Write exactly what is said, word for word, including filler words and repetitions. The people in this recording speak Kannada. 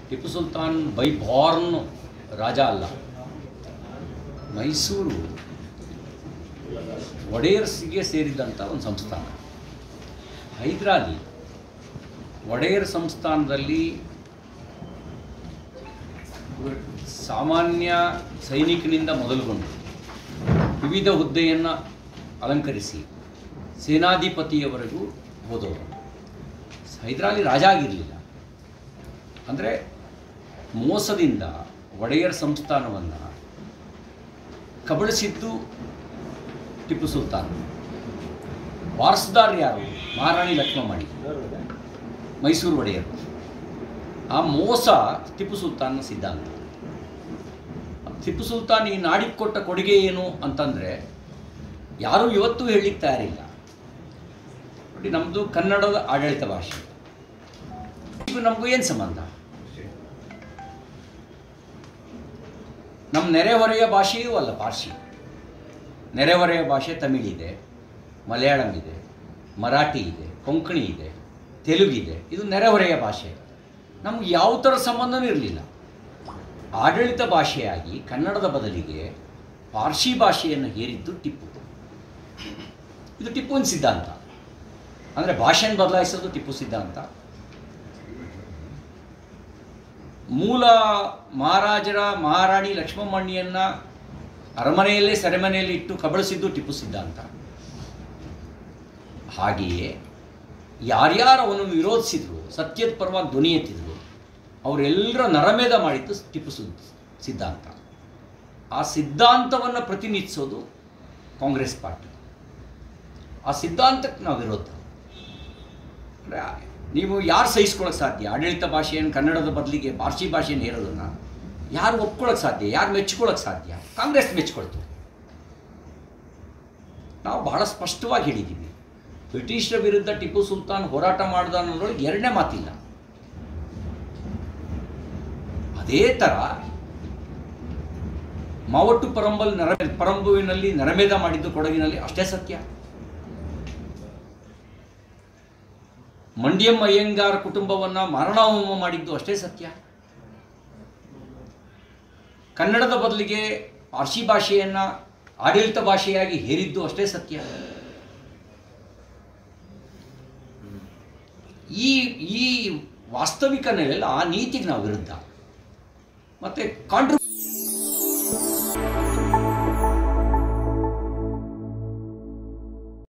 ಟಿಪ್ಪು ಸುಲ್ತಾನ್ ಬೈ ಬಾರ್ನ್ ರಾಜ ಅಲ್ಲ. ಮೈಸೂರು ಒಡೆಯರ್ಸ್ಗೆ ಸೇರಿದಂಥ ಒಂದು ಸಂಸ್ಥಾನ. ಹೈದರಾಲಿ ಒಡೆಯರ್ ಸಂಸ್ಥಾನದಲ್ಲಿ ಸಾಮಾನ್ಯ ಸೈನಿಕನಿಂದ ಮೊದಲುಗೊಂಡು ವಿವಿಧ ಹುದ್ದೆಯನ್ನು ಅಲಂಕರಿಸಿ ಸೇನಾಧಿಪತಿಯವರೆಗೂ ಹೋದವರು. ಹೈದರಾಲಿ ರಾಜ ಆಗಿರಲಿಲ್ಲ. ಅಂದರೆ ಮೋಸದಿಂದ ಒಡೆಯರ್ ಸಂಸ್ಥಾನವನ್ನು ಕಬಳಿಸಿದ್ದು ಟಿಪ್ಪು ಸುಲ್ತಾನ್. ವಾರಸುದಾರ್ ಯಾರು? ಮಹಾರಾಣಿ ಲಕ್ಷ್ಮಮ್ಮಣಿ, ಮೈಸೂರು ಒಡೆಯರು. ಆ ಮೋಸ ಟಿಪ್ಪು ಸುಲ್ತಾನ್ನ ಸಿದ್ಧಾಂತ. ಟಿಪ್ಪು ಸುಲ್ತಾನ್ ಈ ನಾಡಿಗೆ ಕೊಟ್ಟ ಕೊಡುಗೆ ಏನು ಅಂತಂದರೆ ಯಾರೂ ಇವತ್ತೂ ಹೇಳಲಿಕ್ಕೆ ತಯಾರಿಲ್ಲ. ನೋಡಿ, ನಮ್ಮದು ಕನ್ನಡದ ಆಡಳಿತ ಭಾಷೆ. ಇದು ನಮಗೂ ಏನು ಸಂಬಂಧ? ನಮ್ಮ ನೆರೆಹೊರೆಯ ಭಾಷೆಯೂ ಅಲ್ಲ ಪಾರ್ಸಿ. ನೆರೆಹೊರೆಯ ಭಾಷೆ ತಮಿಳಿದೆ, ಮಲಯಾಳಂ ಇದೆ, ಮರಾಠಿ ಇದೆ, ಕೊಂಕಣಿ ಇದೆ, ತೆಲುಗಿದೆ. ಇದು ನೆರೆಹೊರೆಯ ಭಾಷೆ. ನಮ್ಗೆ ಯಾವ ಥರ ಸಂಬಂಧವೂ ಇರಲಿಲ್ಲ. ಆಡಳಿತ ಭಾಷೆಯಾಗಿ ಕನ್ನಡದ ಬದಲಿಗೆ ಪಾರ್ಸಿ ಭಾಷೆಯನ್ನು ಹೇರಿದ್ದು ಟಿಪ್ಪು. ಇದು ಟಿಪ್ಪುವಿನ ಸಿದ್ಧಾಂತ. ಅಂದರೆ ಭಾಷೆಯನ್ನು ಬದಲಾಯಿಸೋದು ಟಿಪ್ಪು ಸಿದ್ಧಾಂತ. ಮೂಲ ಮಹಾರಾಜರ ಮಹಾರಾಣಿ ಲಕ್ಷ್ಮಮ್ಮಣ್ಣಿಯನ್ನು ಅರಮನೆಯಲ್ಲೇ ಸೆರೆಮನೆಯಲ್ಲಿ ಇಟ್ಟು ಕಬಳಿಸಿದ್ದು ಟಿಪ್ಪು ಸಿದ್ಧಾಂತ. ಹಾಗೆಯೇ ಯಾರ್ಯಾರು ಅವನನ್ನು ವಿರೋಧಿಸಿದ್ರು, ಸತ್ಯದ ಪರವಾಗಿ ಧ್ವನಿ ಎತ್ತಿದ್ರು, ಅವರೆಲ್ಲರ ನರಮೇಧ ಮಾಡಿದ್ದು ಟಿಪ್ಪು ಸಿದ್ಧಾಂತ. ಆ ಸಿದ್ಧಾಂತವನ್ನು ಪ್ರತಿನಿಧಿಸೋದು ಕಾಂಗ್ರೆಸ್ ಪಾರ್ಟಿ. ಆ ಸಿದ್ಧಾಂತಕ್ಕೆ ನಾವು ವಿರೋಧ. ನೀವು ಯಾರು ಸಹಿಸ್ಕೊಳ್ಳೋಕೆ ಸಾಧ್ಯ? ಆಡಳಿತ ಭಾಷೆಯನ್ನು ಕನ್ನಡದ ಬದಲಿಗೆ ಪಾರ್ಸಿ ಭಾಷೆಯನ್ನು ಹೇರೋದನ್ನು ಯಾರು ಒಪ್ಕೊಳ್ಳೋಕೆ ಸಾಧ್ಯ? ಯಾರು ಮೆಚ್ಕೊಳ್ಳೋಕೆ ಸಾಧ್ಯ? ಕಾಂಗ್ರೆಸ್ ಮೆಚ್ಕೊಳ್ತು. ನಾವು ಬಹಳ ಸ್ಪಷ್ಟವಾಗಿ ಹೇಳಿದ್ದೀವಿ, ಬ್ರಿಟಿಷರ ವಿರುದ್ಧ ಟಿಪ್ಪು ಸುಲ್ತಾನ್ ಹೋರಾಟ ಮಾಡಿದ ಅನ್ನೋದ್ರೊಳಗೆ ಎರಡನೇ ಮಾತಿಲ್ಲ. ಅದೇ ಥರ ಮಾವಟ್ಟು ಪರಂಬಲ್ ನರ ಪರಂಬುವಿನಲ್ಲಿ ನರಮೇಧ ಮಾಡಿದ್ದು ಕೊಡಗಿನಲ್ಲಿ ಅಷ್ಟೇ ಸತ್ಯ. ಮಂಡ್ಯಂ ಅಯ್ಯಂಗಾರ ಕುಟುಂಬವನ್ನು ಮಾರಣಹೋಮ ಮಾಡಿದ್ದು ಅಷ್ಟೇ ಸತ್ಯ. ಕನ್ನಡದ ಬದಲಿಗೆ ಪಾರ್ಸಿ ಭಾಷೆಯನ್ನು ಆಡಳಿತ ಭಾಷೆಯಾಗಿ ಹೇರಿದ್ದು ಅಷ್ಟೇ ಸತ್ಯ. ಈ ಈ ವಾಸ್ತವಿಕ ನೆಲೆಯಲ್ಲಿ ಆ ನೀತಿಗೆ ನಾವು ವಿರುದ್ಧ. ಮತ್ತು ಕಾಂಟ್ರಿ